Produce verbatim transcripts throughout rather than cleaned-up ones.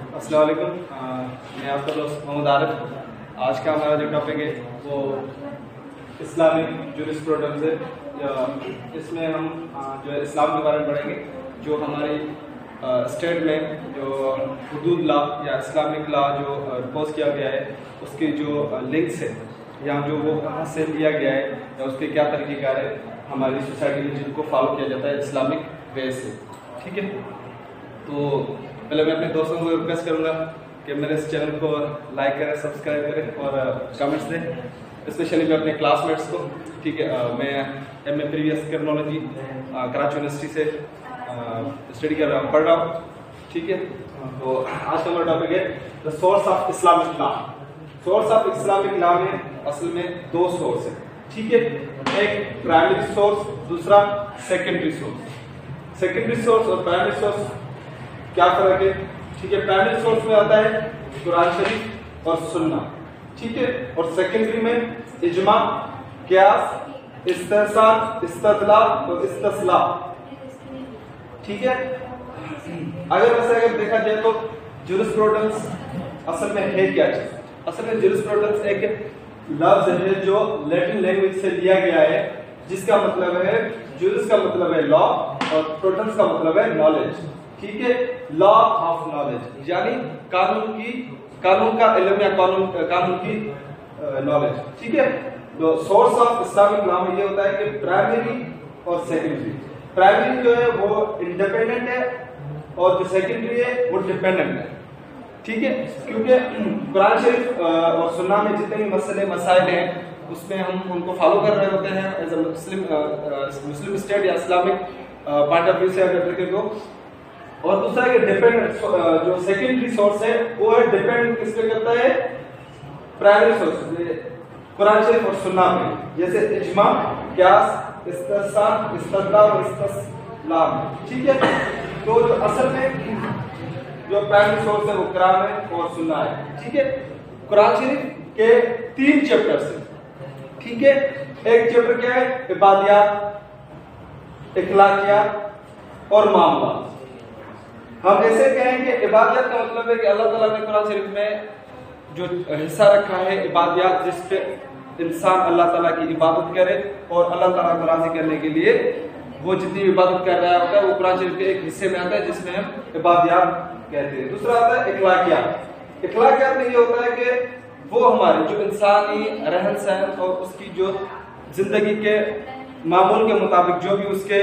السلام علیکم، میں آپ کا دوست محمد عارف۔ آج کا ہمارا جو ٹاپک ہے وہ اسلامک جورسپروڈنس ہے۔ اس میں ہم جو ہے اسلام کے بارے میں پڑھیں گے، جو ہماری اسٹیٹ میں جو حدود لا یا اسلامک لا جو پوز کیا گیا ہے اس کی جو لنکس ہے یا جو وہ کہاں سے لیا گیا ہے یا اس کے کیا طریقہ کار ہے ہماری سوسائٹی میں جن کو فالو کیا جاتا ہے اسلامک وے سے، ٹھیک ہے۔ تو پہلے میں اپنے دوستوں کو ریکویسٹ کروں گا کہ میرے اس چینل کو لائک کریں، سبسکرائب کریں اور کمنٹس دیں، اسپیشلی میں اپنے کلاس میٹس کو، ٹھیک ہے۔ میں M A previous criminology Karachi university سے اسٹڈی کر رہا ہوں، پڑھ رہا ہوں، ٹھیک ہے۔ تو آج کا ہمارا ٹاپک ہے the source of Islamic law. Source of Islamic law میں اصل میں دو سورس ہیں، ٹھیک ہے۔ ایک پرائمری سورس، دوسرا سیکنڈری سورس۔ سیکنڈری سورس اور پرائمری سورس کیا فرق ہے؟ ٹھیک ہے، پرائمری سورس میں آتا ہے قرآن شریف اور سنہ، ٹھیک ہے، اور سیکنڈری میں اجماع، قیاس، استحسان، استدلال اور استصلاح، ٹھیک ہے۔ اگر ویسے اگر دیکھا جائے تو جورسپروڈنس اصل میں ہے کیا چیز؟ اصل میں جورسپروڈنس ایک لفظ ہے جو لیٹن لینگویج سے لیا گیا ہے، جس کا مطلب ہے جورس کا مطلب ہے لا اور پروڈنس کا مطلب ہے نالج، ٹھیک ہے۔ لا آف نالج یعنی قانون کی قانون کا علم یا قانون قانون کی نالج، ٹھیک ہے۔ تو سورس آف اسلامک لا میں یہ ہوتا ہے کہ پرائمری اور سیکنڈری۔ پرائمری جو ہے وہ انڈیپینڈنٹ ہے اور جو سیکنڈری ہے وہ ڈیپینڈنٹ ہے، ٹھیک ہے۔ کیونکہ قرآن شریف اور سنہ میں جتنے بھی مسئلے مسائل ہیں اس میں ہم ان کو فالو کر رہے ہوتے ہیں as a Muslim Muslim state یا اسلامک پوائنٹ آف ویو سے اگر دیکھیں تو۔ اور دوسرا کہ ڈیپینڈنٹ جو سیکنڈری سورس ہے وہ ہے ڈیپینڈنٹ کس پہ کرتا ہے؟ پرائمری سورس قرآن شریف اور سنہ میں، جیسے اجماع، قیاس، استحسان، استدلال اور استصلاح، ٹھیک ہے۔ تو جو اصل میں جو پرائمری سورس ہے وہ قرآن ہے اور سنہ ہے، ٹھیک ہے۔ قرآن شریف کے تین چیپٹرز ہیں، ٹھیک ہے۔ ایک چیپٹر کیا ہے؟ عبادیات، اخلاقیات اور معاملات۔ ہم ایسے کہیں کہ عبادیات کا مطلب ہے کہ اللہ تعالیٰ نے قرآن شریف میں جو حصہ رکھا ہے عبادیات، جس پہ انسان اللہ تعالیٰ کی عبادت کرے اور اللہ تعالیٰ کو راضی کرنے کے لیے وہ جتنی عبادت کر رہا ہوتا ہے وہ قرآن شریف کے ایک حصے میں آتا ہے جس میں ہم عبادیات کہتے ہیں۔ دوسرا آتا ہے اخلاقیات۔ اخلاقیات میں یہ ہوتا ہے کہ وہ ہمارے جو انسانی رہن سہن اور اس کی جو زندگی کے معمول کے مطابق جو بھی اس کے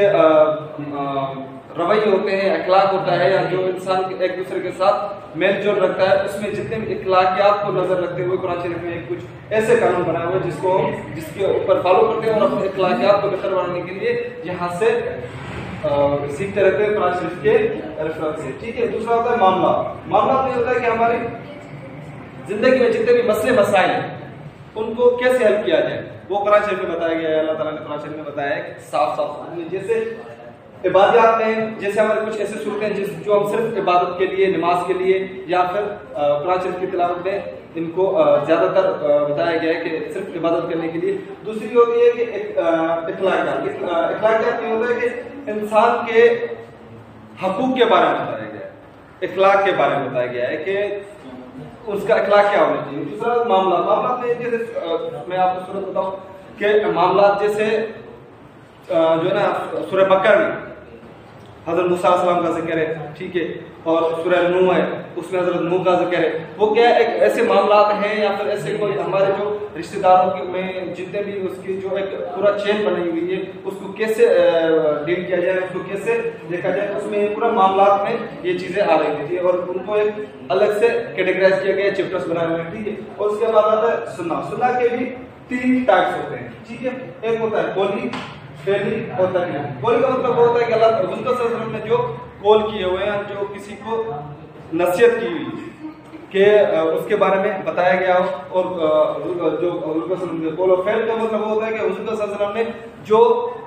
رویے ہوتے ہیں، اخلاق ہوتا ہے، یا جو انسان ایک دوسرے کے ساتھ میل جول رکھتا ہے، اس میں جتنے بھی اخلاقیات کو نظر رکھتے ہوئے قرآن شریف میں کچھ ایسے قانون بنائے ہوئے جس کو جس کے اوپر فالو کرتے ہیں اور اپنے اخلاقیات کو بہتر بنانے کے لیے یہاں سے سیکھتے رہتے ہیں قرآن شریف کے ریفرنس سے، ٹھیک ہے۔ دوسرا ہوتا ہے معاملات۔ معاملات میں ہوتا ہے کہ ہماری زندگی میں جتنے بھی مسئلے مسائل ہیں ان کو کیسے حل کیا جائے، وہ قرآن شریف میں بتایا گیا ہے۔ اللہ تعالیٰ نے قرآن شریف میں بتایا ہے کہ صاف صاف جیسے عبادیات میں جیسے ہمارے کچھ ایسے صورتیں جس جو ہم صرف عبادت کے لیے، نماز کے لیے یا پھر قرآن شریف کی تلاوت میں ان کو زیادہ تر بتایا گیا ہے کہ صرف عبادت کرنے کے لیے۔ دوسری ہوتی ہے کہ اخلاقیات۔ اخلاقیات میں ہوتا ہے کہ انسان کے حقوق کے بارے میں بتایا گیا ہے، اخلاق کے بارے میں بتایا گیا ہے کہ اس کا اخلاق کیا ہونا چاہیے۔ دوسرا معاملات۔ معاملات میں جیسے میں آپ کو صورت بتاؤں کہ معاملات جیسے جو ہے نا سورہ بقرہ میں حضرت موسیٰ علیہ السلام کا ذکر ہے، ٹھیک ہے، اور سورہ نوح ہے اس میں حضرت نوح کا ذکر ہے۔ وہ کیا ایک ایسے معاملات ہیں یا پھر ایسے کوئی ہمارے جو رشتہ داروں میں جتنے بھی اس کی جو ایک پورا چین بنائی ہوئی ہے اس کو کیسے ڈیل کیا جائے، اس کو کیسے دیکھا جائے، اس میں پورا معاملات میں یہ چیزیں آ رہی تھی اور ان کو ایک الگ سے کیٹیگرائز کیا گیا، چیپٹرز بنائے ہوئے ہیں، ٹھیک ہے۔ اور اس کے بعد آتا ہے سنہ۔ سنہ کے بھی تین ٹائپس ہوتے ہیں، ٹھیک ہے۔ ایک ہوتا ہے قولی، فعلی اور تقریری۔ قول کا مطلب وہ ہوتا ہے کہ اللہ رسول صلی اللہ علیہ وسلم نے جو قول کیے ہوئے ہیں، جو کسی کو نصیحت کی ہوئی کہ اس کے بارے میں بتایا گیا ہو، اور جو حضور صلی اللہ علیہ وسلم کے قول اور فعل کا مطلب وہ ہوتا ہے کہ حضور صلی اللہ علیہ وسلم نے جو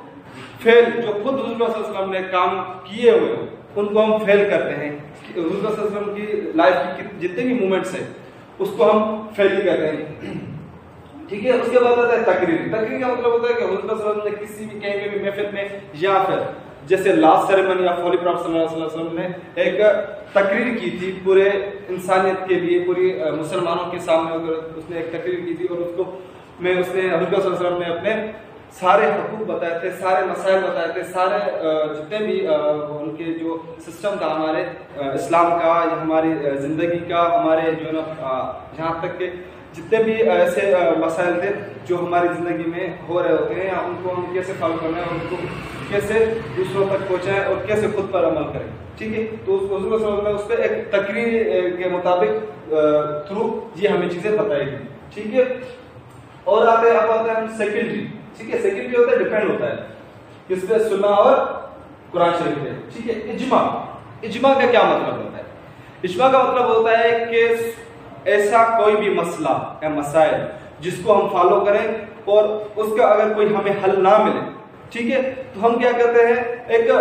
فعل جو خود حضور صلی اللہ علیہ وسلم نے کام کیے ہوئے ان کو ہم فعل کرتے ہیں۔ حضور صلی اللہ علیہ وسلم کی لائف کی جتنے بھی مومنٹس ہیں اس کو ہم فعلی کہتے ہیں، ٹھیک ہے۔ اس کے بعد آتا ہے تقریر۔ تقریر کا مطلب ہوتا ہے کہ حضور صلی اللہ علیہ وسلم نے کسی بھی کہیں پہ بھی محفل میں یا پھر جیسے last ceremony of holy prophet صلی اللہ علیہ وسلم نے ایک تقریر کی تھی پورے انسانیت کے لیے، پوری مسلمانوں کے سامنے اس نے ایک تقریر کی تھی، اور اس کو میں اس نے حضرت صلی اللہ علیہ وسلم نے اپنے سارے حقوق بتائے تھے، سارے مسائل بتائے تھے، سارے جتنے بھی ان کے جو سسٹم تھا ہمارے اسلام کا یا ہماری زندگی کا، ہمارے جو نا جہاں تک کہ جتنے بھی ایسے مسائل تھے جو ہماری زندگی میں ہو رہے ہوتے ہیں، یا ان کو ہم کیسے فالو کرنا ہے، اور ان کو کیسے دوسروں تک پہنچائیں اور کیسے خود پر عمل کریں، ٹھیک ہے. تو حضور صلی اللہ علیہ وسلم نے اس پہ ایک تقریر کے مطابق تھرو یہ ہمیں چیزیں بتائی گئی، ٹھیک ہے. اور آتے ہیں اب آتا ہے سیکنڈری، ٹھیک ہے. سیکنڈری ہوتا ہے ڈیپینڈ ہوتا ہے کس پہ، سنہ اور قرآن شریف پہ، ٹھیک ہے. اجماع، اجماع کا کیا مطلب ہوتا ہے؟ اجماع کا مطلب ہوتا ہے کہ ایسا کوئی بھی مسئلہ یا مسائل جس کو ہم فالو کریں اور اس کا اگر کوئی ہمیں حل نہ ملے، ٹھیک ہے، تو ہم کیا کرتے ہیں، ایک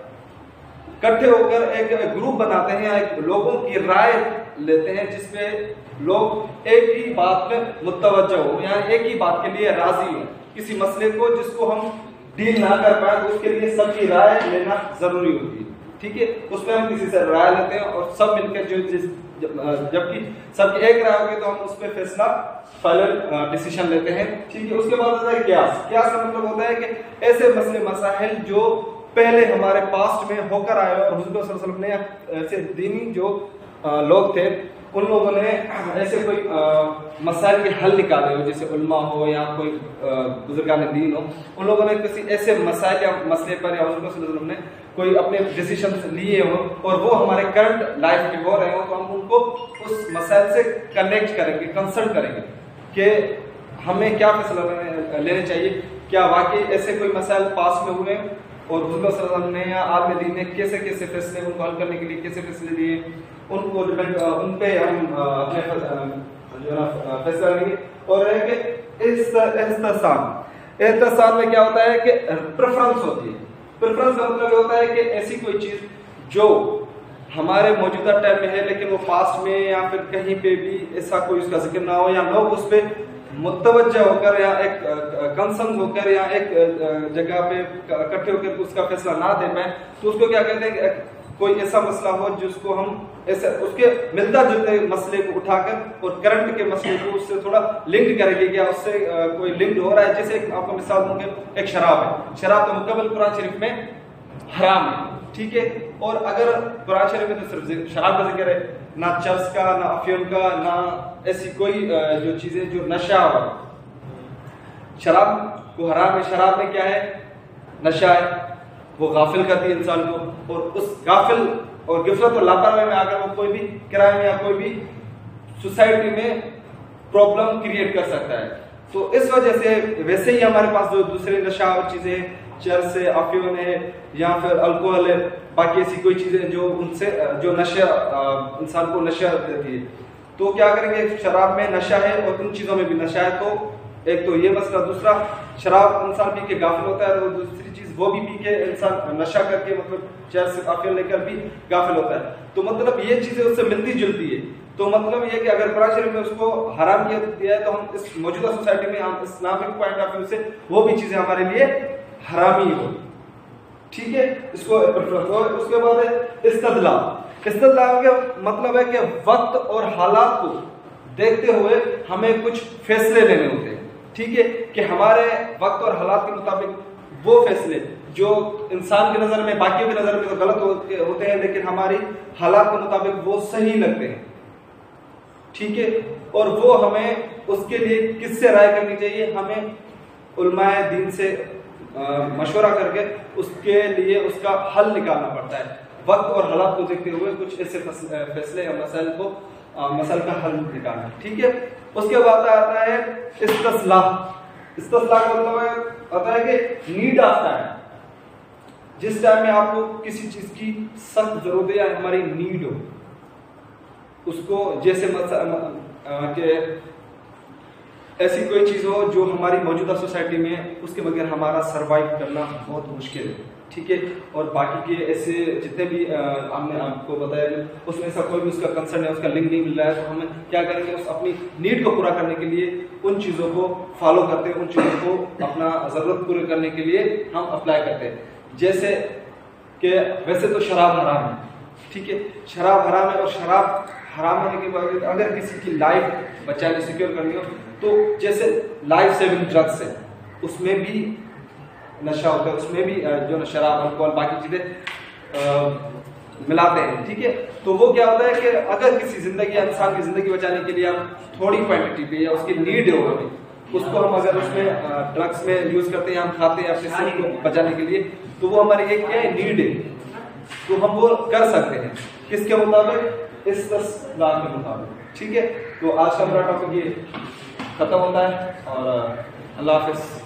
اکٹھے ہو کر ایک گروپ بناتے ہیں، ایک لوگوں کی رائے لیتے ہیں جس پہ لوگ ایک ہی بات میں متوجہ ہو، یعنی ایک ہی بات کے لیے راضی ہو. کسی مسئلے کو جس کو ہم ڈیل نہ کر پائیں تو اس کے لیے سب کی رائے لینا ضروری ہوتی ہے، ٹھیک ہے. اس میں ہم کسی سے رائے لیتے ہیں اور سب مل کر جو جس جبکہ سب کی ایک رائے ہوگی تو ہم اس پہ فیصلہ فائنل ڈیسیشن لیتے ہیں، ٹھیک ہے. اس کے بعد ہوتا ہے قیاس. قیاس کا مطلب ہوتا ہے کہ ایسے مسئلے مسائل جو پہلے ہمارے پاسٹ میں ہو کر آئے اور حضور صلی اللہ علیہ وسلم نے ایسے دینی جو لوگ تھے ان لوگوں نے ایسے کوئی مسائل کے حل نکالے ہو، جیسے علماء ہو یا کوئی بزرگان دین ہو، ان لوگوں نے کسی ایسے مسائل یا مسئلے پر یا حضور صلی اللہ علیہ وسلم نے کوئی اپنے ڈیسیشنز لیے ہوں اور وہ ہمارے کرنٹ لائف میں ہو رہے ہوں، تو ہم ان کو اس مسائل سے کنیکٹ کریں گے، کنسلٹ کریں گے کہ ہمیں کیا فیصلہ لینے چاہیے. کیا واقعی ایسے کوئی مسائل پاس میں ہوئے اور حضور صلی اللہ علیہ وسلم نے یا عالم دین نے کیسے کیسے فیصلے ان کو حل کرنے کے لیے کیسے فیصلے دیے، ان کو ان پہ ہم اپنے جو ہے نا فیصلہ لیں گے. اور ہے کہ احتسام، احتسام میں کیا ہوتا ہے کہ پریفرنس ہوتی ہے. پریفرنس کا مطلب یہ ہوتا ہے کہ ایسی کوئی چیز جو ہمارے موجودہ ٹائم میں ہے لیکن وہ پاسٹ میں یا پھر کہیں پہ بھی ایسا کوئی اس کا ذکر نہ ہو، یا لوگ اس پہ متوجہ ہو کر یا ایک کنسرن ہو کر یا ایک جگہ پہ اکٹھے ہو کر اس کا فیصلہ نہ دے پائیں، تو اس کو کیا کہتے ہیں کہ کوئی ایسا مسئلہ ہو جس کو ہم ایسے اس کے ملتا جلتے مسئلے کو اٹھا کر اور کرنٹ کے مسئلے کو اس سے تھوڑا لنک کریں گے، کیا اس سے کوئی لنک ہو رہا ہے. جیسے آپ کو مثال دوں گے، ایک شراب ہے، شراب تو مکمل قرآن شریف میں حرام ہے، ٹھیک ہے. اور اگر قرآن شریف میں تو صرف شراب کا ذکر ہے، نہ چرس کا، نہ افیون کا، نہ ایسی کوئی جو چیزیں جو نشہ ہو. شراب کو حرام ہے. شراب میں کیا ہے؟ نشہ ہے، وہ غافل کرتی ہے انسان کو، اور اس غافل اور غفلت اور لاپرواہی میں اگر وہ کوئی بھی کرائم یا کوئی بھی سوسائٹی میں پرابلم کریٹ کر سکتا ہے. تو اس وجہ سے ویسے ہی ہمارے پاس جو دوسرے نشہ اور چیزیں، چرس ہے، افیون ہے، یا پھر الکوہل ہے، باقی ایسی کوئی چیزیں جو ان سے جو نشہ انسان کو نشہ دیتی ہے. تو کیا کریں گے، شراب میں نشہ ہے اور ان چیزوں میں بھی نشہ ہے. تو ایک تو یہ مسئلہ، دوسرا شراب انسان پی کے غافل ہوتا ہے، اور دوسری چیز وہ بھی پی کے انسان نشہ کر کے مطلب چرس افیون لے کر بھی غافل ہوتا ہے. تو مطلب یہ چیزیں اس سے ملتی جلتی ہے. تو مطلب یہ کہ اگر قرآن شریف میں اس کو حرام کیا دیا ہے تو ہم اس موجودہ سوسائٹی میں ہم اسلامک پوائنٹ آف ویو سے وہ بھی چیزیں ہمارے لیے حرامی ہو، ٹھیک ہے. اس کو اس کے بعد ہے استدلال. استدلال کا مطلب ہے کہ وقت اور حالات کو دیکھتے ہوئے ہمیں کچھ فیصلے لینے ہوتے ہیں، ٹھیک ہے، کہ ہمارے وقت اور حالات کے مطابق وہ فیصلے جو انسان کی نظر میں، باقیوں کی نظر میں تو غلط ہوتے ہیں لیکن ہماری حالات کے مطابق وہ صحیح لگتے ہیں، ٹھیک ہے. اور وہ ہمیں اس کے لیے کس سے رائے کرنی چاہیے؟ ہمیں علماء دین سے مشورہ کر کے اس کے لیے اس کا حل نکالنا پڑتا ہے. وقت اور حالات کو دیکھتے ہوئے کچھ ایسے فیصلے یا مسائل کو مسائل کا حل نکالنا، ٹھیک ہے. اس کے بعد آتا ہے استصلاح. استصلاح کا مطلب آتا ہے کہ نیڈ آتا ہے، جس ٹائم میں آپ کو کسی چیز کی سخت ضرورت ہے یا ہماری نیڈ ہو، اس کو جیسے کہ ایسی کوئی چیز ہو جو ہماری موجودہ سوسائٹی میں اس کے بغیر ہمارا سروائیو کرنا بہت مشکل ہے، ٹھیک ہے. اور باقی کے ایسے جتنے بھی ہم نے آپ کو بتایا اس میں ایسا کوئی بھی اس کا کنسرن ہے، اس کا لنک نہیں مل رہا ہے، تو ہم کیا کریں گے، اس اپنی نیڈ کو پورا کرنے کے لیے ان چیزوں کو فالو کرتے ہیں، ان چیزوں کو اپنا ضرورت پورے کرنے کے لیے ہم اپلائی کرتے ہیں. جیسے کہ ویسے تو شراب حرام ہے، ٹھیک ہے، شراب حرام ہے، اور شراب حرام ہونے کے بعد اگر کسی کی لائف بچانے سیکیور کرنی ہو تو جیسے لائف سیونگ ڈرگس ہے اس میں بھی نشہ ہوتا ہے، اس میں بھی جو نا شراب الکوہول باقی چیزیں ملاتے ہیں، ٹھیک ہے. تو وہ کیا ہوتا ہے کہ اگر کسی زندگی انسان کی زندگی بچانے کے لیے ہم تھوڑی کوانٹٹی پہ یا اس کی نیڈ ہے وہ اس کو ہم اگر اس میں ڈرگس میں یوز کرتے ہیں، ہم کھاتے ہیں اپنے صحت کو بچانے کے لیے، تو وہ ہماری ایک کیا ہے نیڈ ہے، تو ہم وہ کر سکتے ہیں کس کے مطابق، اس اسلام کے مطابق، ٹھیک ہے. تو آج کا میرا ٹاپک یہ ختم ہوتا ہے اور اللہ حافظ.